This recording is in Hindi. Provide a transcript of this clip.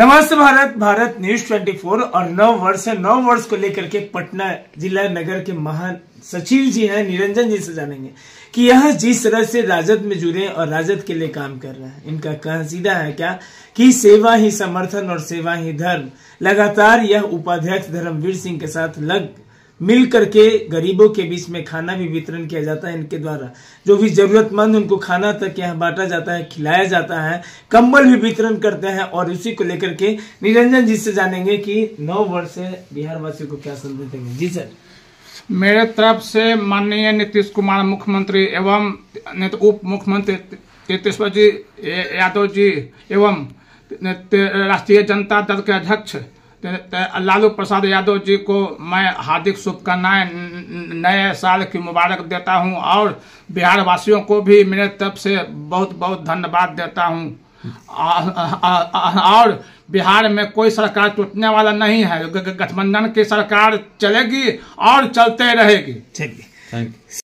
नमस्ते भारत। भारत न्यूज 24 और नव वर्ष को लेकर के पटना जिला नगर के महासचिव जी हैं निरंजन जी से जानेंगे कि यह जिस तरह से राजद में जुड़े और राजद के लिए काम कर रहे हैं, इनका कसीदा है क्या कि सेवा ही समर्थन और सेवा ही धर्म। लगातार यह उपाध्यक्ष धर्मवीर सिंह के साथ मिल करके गरीबों के बीच में खाना भी वितरण किया जाता है। इनके द्वारा जो भी जरूरतमंद उनको खाना तक यहाँ बांटा जाता है, खिलाया जाता है, कंबल भी वितरण करते हैं। और उसी को लेकर के निरंजन जी से जानेंगे कि नव वर्ष से बिहार वासियों को क्या संदेश देंगे। जी सर। मेरे तरफ से माननीय नीतीश कुमार मुख्यमंत्री एवं उप मुख्यमंत्री तेजस्वी जी यादव जी एवं राष्ट्रीय जनता दल के अध्यक्ष लालू प्रसाद यादव जी को मैं हार्दिक शुभकामनाएं, नए साल की मुबारक देता हूं और बिहार वासियों को भी मेरे तरफ से बहुत बहुत धन्यवाद देता हूं। और बिहार में कोई सरकार टूटने वाला नहीं है, गठबंधन की सरकार चलेगी और चलते रहेगी। चलिए, थैंक यू।